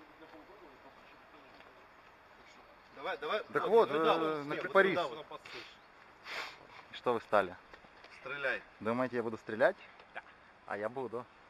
Давай. Так вот, припарись. Что вы стали? Стреляй. Думаете, я буду стрелять? Да. А я буду.